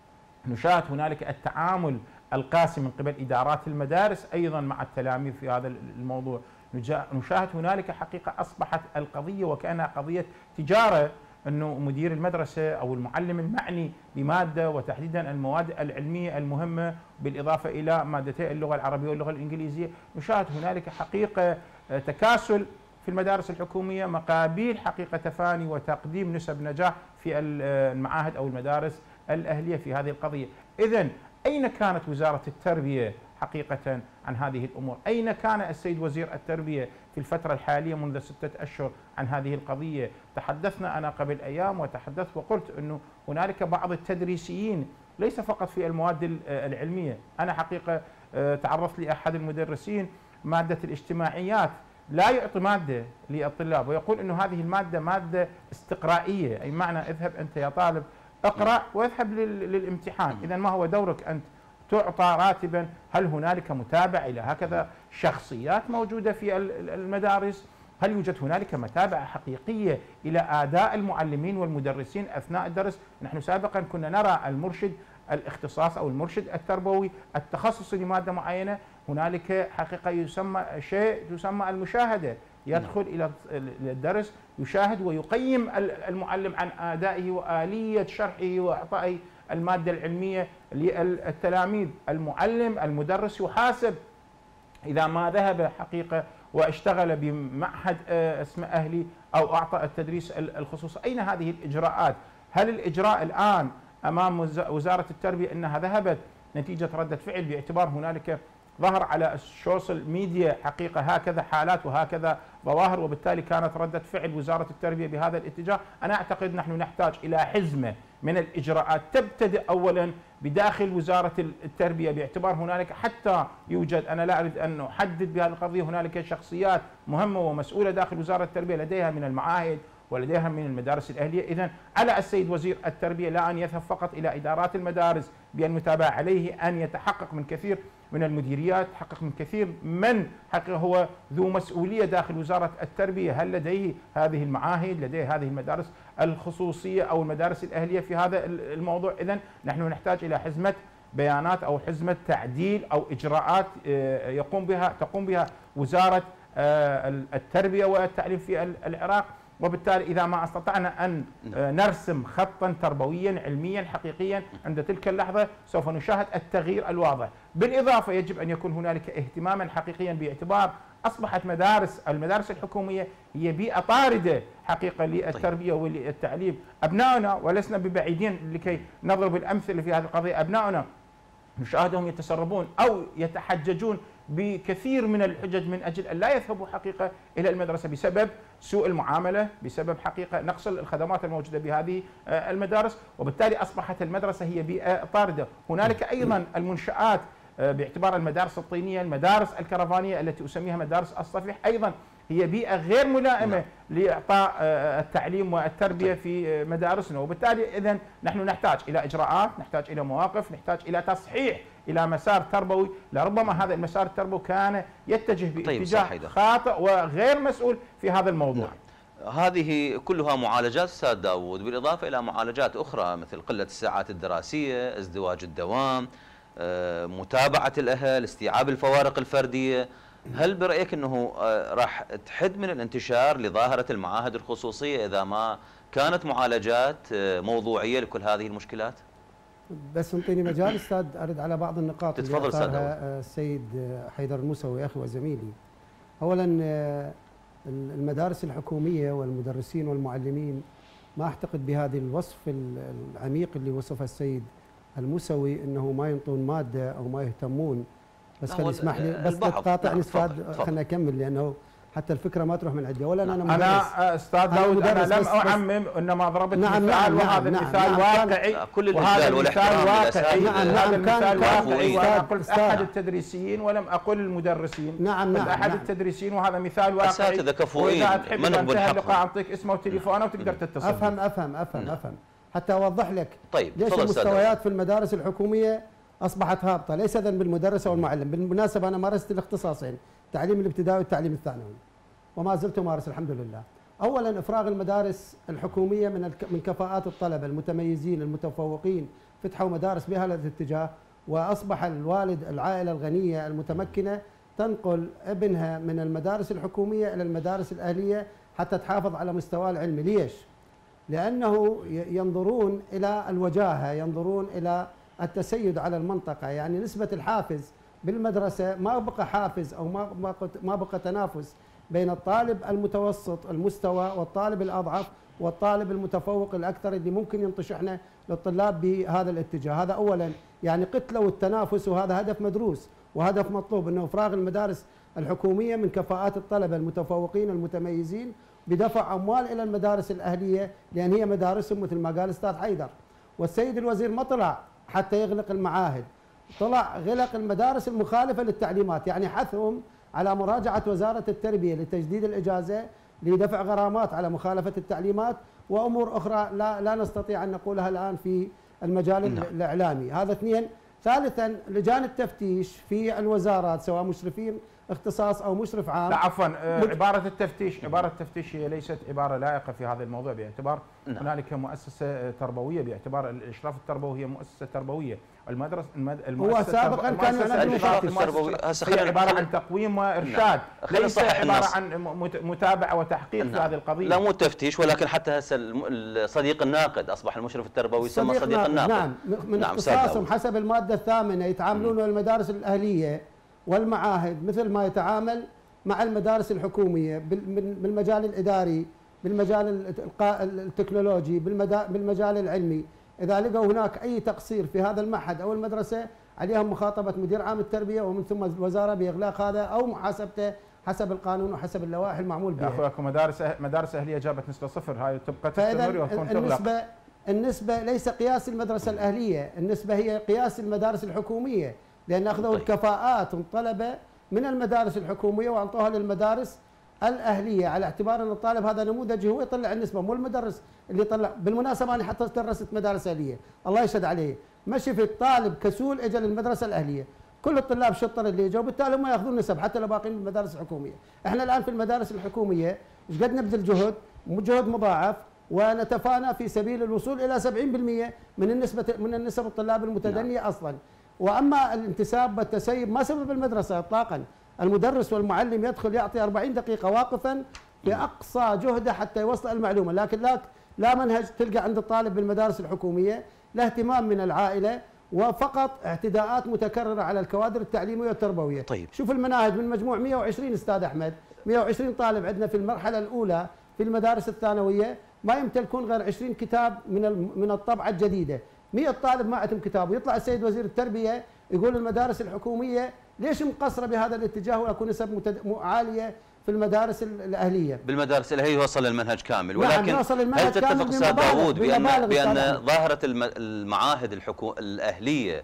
نشاهد هنالك التعامل القاسي من قبل إدارات المدارس أيضا مع التلاميذ في هذا الموضوع. نشاهد هنالك حقيقة أصبحت القضية وكأنها قضية تجارة، أنه مدير المدرسة أو المعلم المعني بمادة، وتحديدا المواد العلمية المهمة بالإضافة إلى مادتي اللغة العربية واللغة الإنجليزية، نشاهد هنالك حقيقة تكاسل في المدارس الحكومية مقابل حقيقة تفاني وتقديم نسب نجاح في المعاهد أو المدارس الأهلية في هذه القضية. إذن أين كانت وزارة التربية حقيقة عن هذه الأمور؟ أين كان السيد وزير التربية في الفترة الحالية منذ 6 أشهر عن هذه القضية؟ تحدثنا أنا قبل أيام وتحدثت وقلت أنه هنالك بعض التدريسيين ليس فقط في المواد العلمية. أنا حقيقة تعرضت لأحد المدرسين مادة الاجتماعيات لا يعطي مادة للطلاب ويقول أنه هذه المادة مادة استقرائية، أي معنى اذهب أنت يا طالب اقرأ واذهب للامتحان. إذا ما هو دورك أنت؟ تعطى راتبا. هل هنالك متابعة إلى هكذا شخصيات موجودة في المدارس؟ هل يوجد هنالك متابعة حقيقية إلى أداء المعلمين والمدرسين أثناء الدرس؟ نحن سابقا كنا نرى المرشد الاختصاص أو المرشد التربوي التخصصي لمادة معينة، هنالك حقيقة يسمى شيء يسمى المشاهدة، يدخل إلى الدرس يشاهد ويقيم المعلم عن أدائه وآلية شرحه وإعطائه المادة العلمية للتلاميذ. المعلم المدرس يحاسب إذا ما ذهب حقيقة واشتغل بمعهد اسمه أهلي أو أعطى التدريس الخصوصي. أين هذه الإجراءات؟ هل الإجراء الآن أمام وزارة التربية أنها ذهبت نتيجة ردة فعل، باعتبار هنالك ظهر على السوشيال ميديا حقيقة هكذا حالات وهكذا ظواهر، وبالتالي كانت ردة فعل وزارة التربية بهذا الاتجاه؟ أنا أعتقد نحن نحتاج إلى حزمة من الإجراءات تبتدئ أولا بداخل وزارة التربية، باعتبار هنالك حتى يوجد، أنا لا أريد أن أحدد بهذه القضية، هنالك شخصيات مهمة ومسؤولة داخل وزارة التربية لديها من المعاهد ولديها من المدارس الأهلية. إذن على السيد وزير التربية لا أن يذهب فقط إلى إدارات المدارس بالمتابعة، عليه أن يتحقق من كثير من المديريات، يتحقق من كثير من حقيقة هو ذو مسؤولية داخل وزارة التربية. هل لديه هذه المعاهد، لديه هذه المدارس الخصوصية أو المدارس الأهلية في هذا الموضوع؟ إذن نحن نحتاج إلى حزمة بيانات أو حزمة تعديل أو إجراءات تقوم بها وزارة التربية والتعليم في العراق. وبالتالي إذا ما استطعنا أن نرسم خطا تربويا علميا حقيقيا عند تلك اللحظة سوف نشاهد التغيير الواضح. بالإضافة يجب أن يكون هنالك اهتماما حقيقيا، باعتبار أصبحت المدارس الحكومية هي بيئة طاردة حقيقة للتربية وللتعليم. أبنائنا ولسنا ببعيدين لكي نضرب الأمثلة في هذه القضية، أبنائنا نشاهدهم يتسربون أو يتحججون بكثير من الحجج من أجل أن لا يذهبوا حقيقة إلى المدرسة بسبب سوء المعاملة، بسبب حقيقة نقص الخدمات الموجودة بهذه المدارس، وبالتالي أصبحت المدرسة هي بيئة طاردة. هنالك أيضا المنشآت باعتبار المدارس الطينية، المدارس الكرفانية التي أسميها مدارس الصفيح، أيضا هي بيئة غير ملائمة لإعطاء التعليم والتربية في مدارسنا. وبالتالي إذن نحن نحتاج إلى إجراءات، نحتاج إلى مواقف، نحتاج إلى تصحيح إلى مسار تربوي. لربما هذا المسار التربوي كان يتجه باتجاه خاطئ وغير مسؤول في هذا الموضوع. هذه كلها معالجات أستاذ داوود، بالإضافة إلى معالجات أخرى مثل قلة الساعات الدراسية، ازدواج الدوام، متابعة الأهل، استيعاب الفوارق الفردية. هل برأيك أنه راح تحد من الانتشار لظاهرة المعاهد الخصوصية إذا ما كانت معالجات موضوعية لكل هذه المشكلات؟ بس انطيني مجال استاذ ارد على بعض النقاط اللي اثارها السيد حيدر الموسوي اخي وزميلي. اولا المدارس الحكوميه والمدرسين والمعلمين ما اعتقد بهذا الوصف العميق اللي وصفه السيد الموسوي انه ما ينطون ماده او ما يهتمون. بس خليني اسمح لي بس تقاطعني استاذ، خلينا اكمل لانه حتى الفكره ما تروح من عندي. اولا انا استاذ داود انا لم اعمم، انما ضربت مثال وهذا مثال واقعي، كل الإجلال والاحترام واقعي. هذا مثال واقعي، وانا قلت احد التدريسيين ولم اقل المدرسين. نعم احد التدريسين وهذا مثال واقعي. اساتذه كفؤين من انتهى اللقاء اعطيك اسمه وتليفونه وتقدر تتصل. افهم حتى اوضح لك. طيب ليش المستويات في المدارس الحكوميه اصبحت هابطه، ليس ذنب بالمدرس او المعلم. بالمناسبه انا مارست الاختصاصين، التعليم الابتدائي والتعليم الثانوي، وما زلت امارس الحمد لله. اولا افراغ المدارس الحكوميه من كفاءات الطلبه المتميزين المتفوقين، فتحوا مدارس بهذا الاتجاه، واصبح الوالد العائله الغنيه المتمكنه تنقل ابنها من المدارس الحكوميه الى المدارس الاهليه حتى تحافظ على مستواه العلمي. ليش؟ لانه ينظرون الى الوجاهه، ينظرون الى التسيد على المنطقه، يعني نسبه الحافز بالمدرسه ما بقى حافز او ما بقى تنافس بين الطالب المتوسط المستوى والطالب الاضعف والطالب المتفوق الاكثر اللي ممكن ينطشحنا للطلاب بهذا الاتجاه. هذا اولا، يعني قتلوا التنافس، وهذا هدف مدروس وهدف مطلوب، انه افراغ المدارس الحكوميه من كفاءات الطلبه المتفوقين المتميزين بدفع اموال الى المدارس الاهليه، لان هي مدارسهم مثل ما قال الاستاذ حيدر. والسيد الوزير ما طلع حتى يغلق المعاهد، طلع غلق المدارس المخالفه للتعليمات، يعني حثهم على مراجعه وزاره التربيه لتجديد الاجازه لدفع غرامات على مخالفه التعليمات وامور اخرى لا نستطيع ان نقولها الان في المجال الاعلامي. هذا اثنين. ثالثا، لجان التفتيش في الوزارات سواء مشرفين اختصاص او مشرف عام. لا عفوا، عباره التفتيش هي ليست عباره لائقه في هذا الموضوع، باعتبار هنالك مؤسسه تربويه، باعتبار الاشراف التربوي هي مؤسسه تربويه. هو سابقا كان الاشراف التربوي هي عباره عن تقويم وارشاد، ليس عباره عن متابعه وتحقيق في هذه القضيه. لا مو تفتيش، ولكن حتى هسه صديق الناقد اصبح المشرف التربوي يسمى صديق الناقد. نعم، من اختصاصهم حسب الماده الثامنه يتعاملون مع المدارس الاهليه والمعاهد مثل ما يتعامل مع المدارس الحكوميه، بالمجال الاداري، بالمجال التكنولوجي، بالمجال العلمي. إذا لقوا هناك أي تقصير في هذا المعهد أو المدرسة عليهم مخاطبة مدير عام التربية ومن ثم الوزارة بإغلاق هذا أو محاسبته حسب القانون وحسب اللوائح المعمول بها. يا أخوي مدارس أهلية جابت نسبة صفر، هاي تبقى تستمر وتكون تغلق. النسبة ليس قياس المدرسة الأهلية، النسبة هي قياس المدارس الحكومية، لأن أخذوا الكفاءات الطلبة من المدارس الحكومية وأعطوها للمدارس الأهلية على اعتبار أن الطالب هذا نموذجي هو يطلع النسبة، مو المدرس اللي يطلع. بالمناسبة أنا حتى درست مدارس أهلية الله يشهد عليه، ما شفت طالب كسول اجى للمدرسة الأهلية، كل الطلاب شطر اللي اجوا، وبالتالي هم ياخذون نسب حتى لو باقين بالمدارس الحكومية. احنا الآن في المدارس الحكومية ايش قد نبذل جهد مضاعف ونتفانى في سبيل الوصول إلى 70% من النسب الطلاب المتدنية أصلا. وأما الانتساب والتسيب ما سبب المدرسة إطلاقا، المدرس والمعلم يدخل يعطي 40 دقيقة واقفا بأقصى جهده حتى يوصل المعلومة، لكن لا منهج تلقى عند الطالب بالمدارس الحكومية، لا اهتمام من العائلة، وفقط اعتداءات متكررة على الكوادر التعليمية والتربوية. طيب. شوف المناهج من مجموع 120 أستاذ أحمد، 120 طالب عندنا في المرحلة الأولى في المدارس الثانوية ما يمتلكون غير 20 كتاب من الطبعة الجديدة، 100 طالب ما عندهم كتاب، ويطلع السيد وزير التربية يقول المدارس الحكومية ليش مقصرة بهذا الاتجاه ويكون نسب عالية في المدارس الأهلية. بالمدارس الأهلية يوصل المنهج كامل، ولكن هل تتفق أستاذ داوود بأن ظاهرة المعاهد الأهلية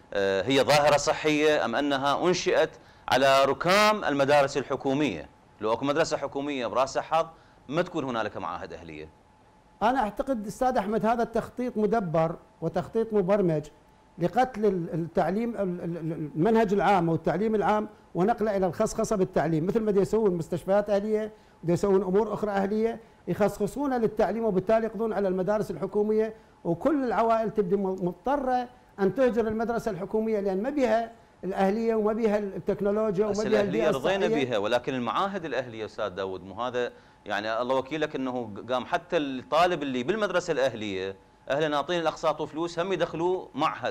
هي ظاهرة صحية أم أنها أنشئت على ركام المدارس الحكومية؟ لو أكو مدرسة حكومية براسها حظ ما تكون هنالك معاهد أهلية. أنا أعتقد أستاذ أحمد هذا التخطيط مدبر وتخطيط مبرمج لقتل التعليم المنهج العام او التعليم العام ونقله الى الخصخصه بالتعليم، مثل ما يسوون مستشفيات اهليه يسوون امور اخرى اهليه يخصخصونها للتعليم، وبالتالي يقضون على المدارس الحكوميه، وكل العوائل تبدي مضطره ان تهجر المدرسه الحكوميه لان ما بها الاهليه وما بها التكنولوجيا وما بها الاهليه. رضينا بها، ولكن المعاهد الاهليه استاذ داوود مو هذا يعني الله وكيلك انه قام حتى الطالب اللي بالمدرسه الاهليه اهله ناطين الاقساط وفلوس هم يدخلوه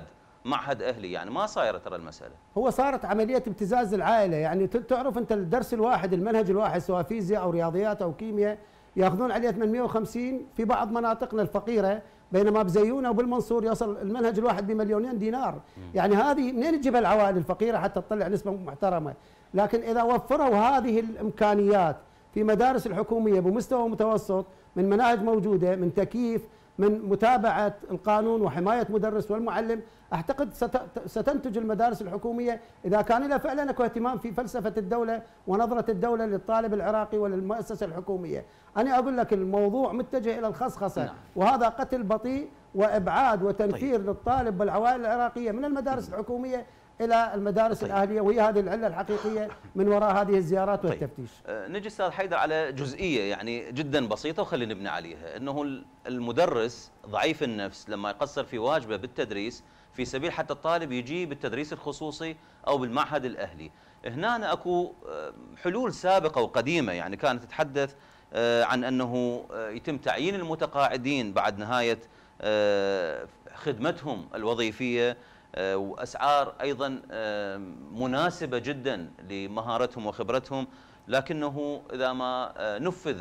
معهد اهلي، يعني ما صايره ترى المساله. هو صارت عمليه ابتزاز العائله، يعني تعرف انت الدرس الواحد المنهج الواحد سواء فيزياء او رياضيات او كيمياء ياخذون عليه 850 في بعض مناطقنا الفقيره، بينما بزيونه وبالمنصور يصل المنهج الواحد ب2,000,000 دينار، يعني هذه منين تجيبها العوائل الفقيره حتى تطلع نسبه محترمه؟ لكن اذا وفروا هذه الامكانيات في مدارس الحكومية بمستوى متوسط، من مناهج موجودة، من تكييف، من متابعة القانون وحماية مدرس والمعلم. أعتقد ستنتج المدارس الحكومية إذا كان لها فعلا اكو اهتمام في فلسفة الدولة ونظرة الدولة للطالب العراقي وللمؤسسة الحكومية. أنا أقول لك الموضوع متجه إلى الخصخصة، نعم. وهذا قتل بطيء وإبعاد وتنفير للطالب والعوائل العراقية من المدارس الحكومية إلى المدارس الأهلية، وهي هذه العلة الحقيقية من وراء هذه الزيارات والتفتيش. نجي أستاذ حيدر على جزئية يعني جدا بسيطة وخلينا نبني عليها، أنه المدرس ضعيف النفس لما يقصر في واجبه بالتدريس في سبيل حتى الطالب يجي بالتدريس الخصوصي أو بالمعهد الأهلي. هنا أكو حلول سابقة وقديمة يعني كانت تتحدث عن أنه يتم تعيين المتقاعدين بعد نهاية خدمتهم الوظيفية، وأسعار أيضا مناسبة جدا لمهارتهم وخبرتهم، لكنه إذا ما نفذ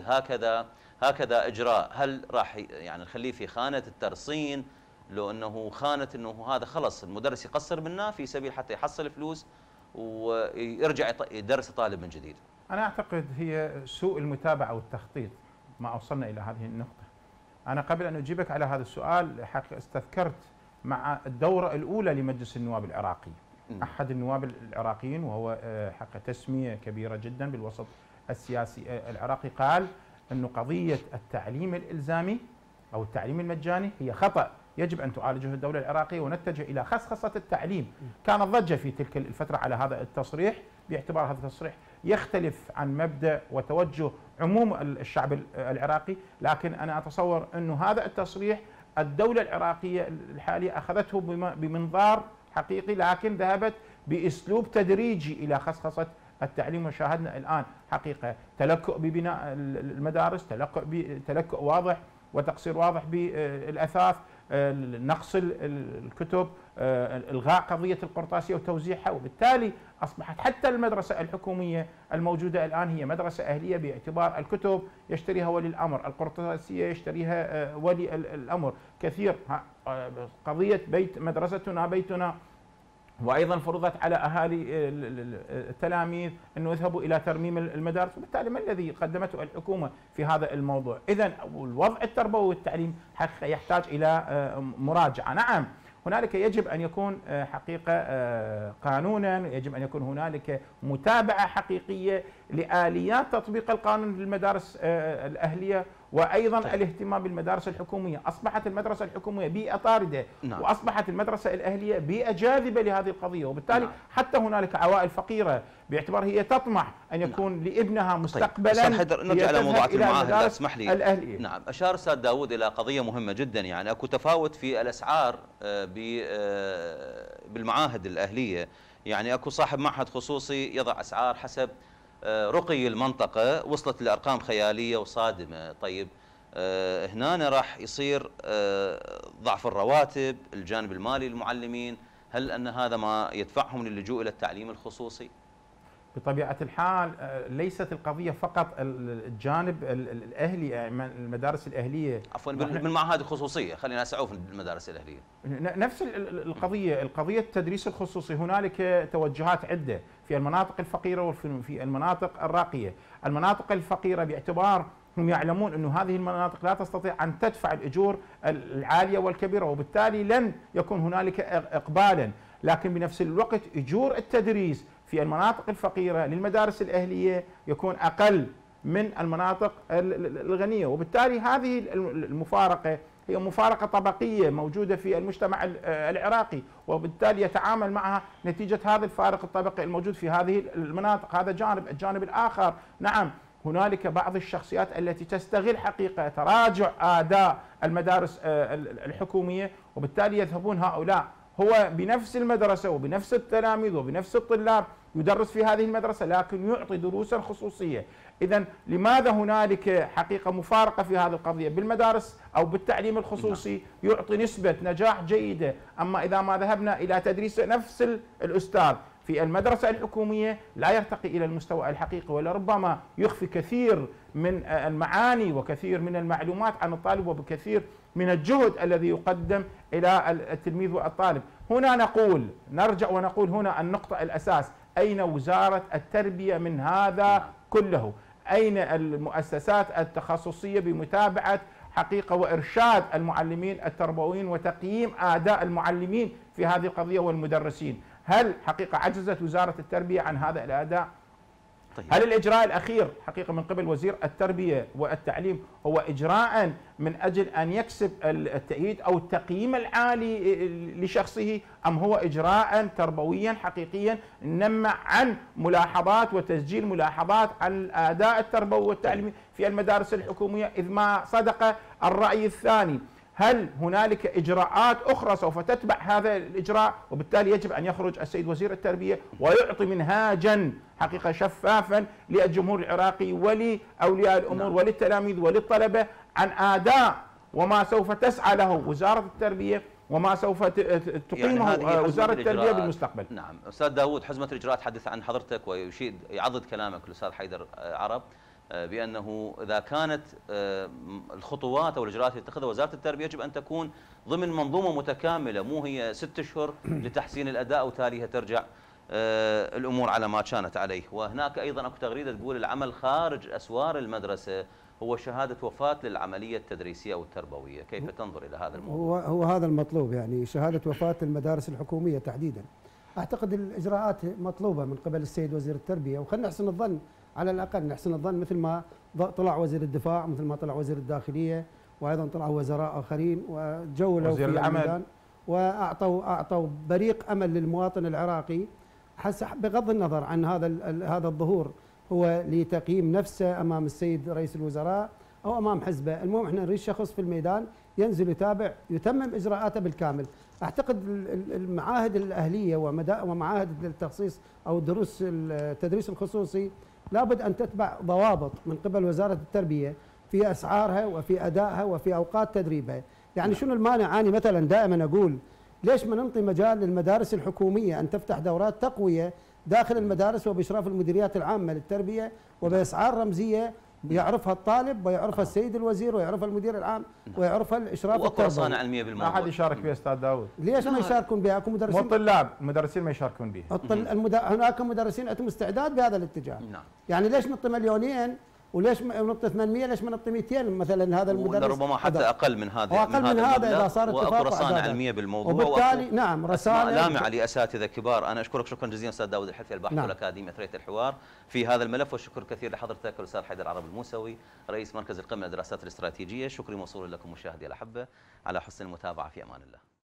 هكذا إجراء، هل راح يعني نخليه في خانة الترصين، لو أنه خانة أنه هذا خلص المدرس يقصر منه في سبيل حتى يحصل فلوس ويرجع يدرس الطالب من جديد؟ أنا أعتقد هي سوء المتابعة والتخطيط ما أوصلنا إلى هذه النقطة. أنا قبل أن أجيبك على هذا السؤال حقيقة استذكرت مع الدورة الأولى لمجلس النواب العراقي، أحد النواب العراقيين وهو حق تسمية كبيرة جدا بالوسط السياسي العراقي قال أنه قضية التعليم الإلزامي أو التعليم المجاني هي خطأ يجب أن تعالجه الدولة العراقية ونتجه إلى خصخصة التعليم. كانت ضجة في تلك الفترة على هذا التصريح باعتبار هذا التصريح يختلف عن مبدأ وتوجه عموم الشعب العراقي، لكن أنا أتصور أنه هذا التصريح الدولة العراقية الحالية أخذته بمنظار حقيقي، لكن ذهبت بأسلوب تدريجي إلى خصخصة التعليم. وشاهدنا الآن حقيقة تلكؤ ببناء المدارس، تلكؤ واضح وتقصير واضح بالأثاث، نقص الكتب، إلغاء قضية القرطاسية وتوزيعها، وبالتالي أصبحت حتى المدرسة الحكومية الموجودة الآن هي مدرسة أهلية باعتبار الكتب يشتريها ولي الأمر، القرطاسية يشتريها ولي الأمر كثير. قضية مدرستنا بيتنا، وأيضا فرضت على أهالي التلاميذ أنه يذهبوا إلى ترميم المدارس، وبالتالي ما الذي قدمته الحكومة في هذا الموضوع؟ إذن الوضع التربوي والتعليم حقيقة يحتاج إلى مراجعة. نعم هنالك يجب أن يكون حقيقة قانونا، يجب أن يكون هنالك متابعة حقيقية لآليات تطبيق القانون في المدارس الأهلية، وأيضا الاهتمام بالمدارس الحكومية. أصبحت المدرسة الحكومية بيئة طاردة، نعم. وأصبحت المدرسة الأهلية بيئة جاذبة لهذه القضية، وبالتالي نعم. حتى هنالك عوائل فقيرة باعتبار هي تطمح أن يكون نعم. لابنها مستقبلا. طيب. نرجع إلى موضوع المعاهد، لا اسمح لي الأهلية. نعم، أشار أستاذ داود إلى قضية مهمة جدا، يعني أكو تفاوت في الأسعار بالمعاهد الأهلية، يعني أكو صاحب معهد خصوصي يضع أسعار حسب رقي المنطقة وصلت لأرقام خيالية وصادمة. طيب هنا راح يصير ضعف الرواتب، الجانب المالي للمعلمين، هل أن هذا ما يدفعهم للجوء إلى التعليم الخصوصي؟ بطبيعة الحال ليست القضية فقط الجانب الأهلي، المدارس الأهلية، عفوا بالمعاهد الخصوصية، خلينا نسعوا في المدارس الأهلية. نفس القضية التدريس الخصوصي. هنالك توجهات عدة في المناطق الفقيرة وفي المناطق الراقية. المناطق الفقيرة باعتبار هم يعلمون أن هذه المناطق لا تستطيع أن تدفع الأجور العالية والكبيرة، وبالتالي لن يكون هنالك إقبالا، لكن بنفس الوقت أجور التدريس في المناطق الفقيرة للمدارس الأهلية يكون أقل من المناطق الغنية، وبالتالي هذه المفارقة هي مفارقة طبقية موجودة في المجتمع العراقي، وبالتالي يتعامل معها نتيجة هذا الفارق الطبقي الموجود في هذه المناطق. هذا جانب. الجانب الآخر، نعم هنالك بعض الشخصيات التي تستغل حقيقة تراجع أداء المدارس الحكومية، وبالتالي يذهبون هؤلاء هو بنفس المدرسة وبنفس التلاميذ وبنفس الطلاب يدرس في هذه المدرسة، لكن يعطي دروسا خصوصية. إذن لماذا هنالك حقيقة مفارقة في هذه القضية؟ بالمدارس أو بالتعليم الخصوصي يعطي نسبة نجاح جيدة، أما إذا ما ذهبنا إلى تدريس نفس الأستاذ في المدرسة الحكومية لا يرتقي إلى المستوى الحقيقي، ولربما يخفي كثير من المعاني وكثير من المعلومات عن الطالب، وبكثير من الجهد الذي يقدم إلى التلميذ والطالب. هنا نرجع ونقول هنا النقطة الأساس، أين وزارة التربية من هذا كله؟ أين المؤسسات التخصصية بمتابعة حقيقة وإرشاد المعلمين التربويين وتقييم أداء المعلمين في هذه القضية والمدرسين؟ هل حقيقة عجزت وزارة التربية عن هذا الأداء؟ طيب. هل الإجراء الأخير حقيقة من قبل وزير التربية والتعليم هو إجراء من أجل أن يكسب التأييد أو التقييم العالي لشخصه، أم هو إجراء تربويا حقيقيا نمع عن ملاحظات وتسجيل ملاحظات عن الأداء التربوي والتعليمي في المدارس الحكومية، إذ ما صدق الرأي الثاني؟ هل هنالك إجراءات أخرى سوف تتبع هذا الإجراء؟ وبالتالي يجب أن يخرج السيد وزير التربية ويعطي منهاجا حقيقة شفافا للجمهور العراقي ولأولياء الأمور وللتلاميذ وللطلبة عن أداء وما سوف تسعى له وزارة التربية وما سوف تقيمه يعني وزارة التربية بالمستقبل. نعم أستاذ داوود، حزمة الإجراءات تحدث عن حضرتك ويعضد كلامك الأستاذ حيدر عرب بأنه إذا كانت الخطوات أو الإجراءات اللي تتخذها وزارة التربية يجب أن تكون ضمن منظومة متكاملة، مو هي 6 أشهر لتحسين الأداء وتاليها ترجع الأمور على ما كانت عليه. وهناك أيضا أكو تغريدة تقول العمل خارج أسوار المدرسة هو شهادة وفاة للعملية التدريسية أو التربوية، كيف تنظر إلى هذا الموضوع؟ هو هذا المطلوب، يعني شهادة وفاة المدارس الحكومية تحديدا. أعتقد الإجراءات مطلوبة من قبل السيد وزير التربية، وخلنا نحسن الظن، على الأقل نحسن الظن مثل ما طلع وزير الدفاع، مثل ما طلع وزير الداخلية، وأيضا طلعوا وزراء آخرين وجولوا في الميدان وأعطوا بريق أمل للمواطن العراقي، بغض النظر عن هذا الظهور هو لتقييم نفسه أمام السيد رئيس الوزراء أو أمام حزبه. المهم احنا نريد شخص في الميدان ينزل يتابع يتمم إجراءاته بالكامل. أعتقد المعاهد الأهلية ومعاهد التخصيص أو دروس التدريس الخصوصي لابد أن تتبع ضوابط من قبل وزارة التربية في أسعارها وفي أدائها وفي أوقات تدريبها. يعني شنو المانع؟ أنا مثلا دائما أقول ليش ما ننطي مجال للمدارس الحكومية أن تفتح دورات تقوية داخل المدارس وبإشراف المديريات العامة للتربية وبأسعار رمزية يعرفها الطالب ويعرفها السيد الوزير ويعرفها المدير العام ويعرفها الاشراف التربوي. واكو رصانه علميه بالموضوع. ما حد يشارك فيها استاذ داوود. ليش ما يشاركون بها؟ اكو مدرسين. مو الطلاب، المدرسين ما يشاركون بها. هناك مدرسين عندهم استعداد بهذا الاتجاه. نعم. يعني ليش نعطي مليونين وليش نعطي 800؟ ليش ما نعطي 200 مثلا هذا المدرس؟ ربما حتى اقل من هذا. اقل من هذا اذا صار اتفاق. واكو رصانه علميه بالموضوع. وبالتالي نعم رسائل لامعه لاساتذه كبار. انا اشكرك شكرا جزيلا استاذ داوود الحلفي الباحث والاكاديمي اثريه الحوار في هذا الملف، والشكر كثير لحضرتك الاستاذ حيدر عرب الموسوي رئيس مركز القمه للدراسات الاستراتيجيه. شكري موصول لكم مشاهدي الاحبه على حسن المتابعه، في امان الله.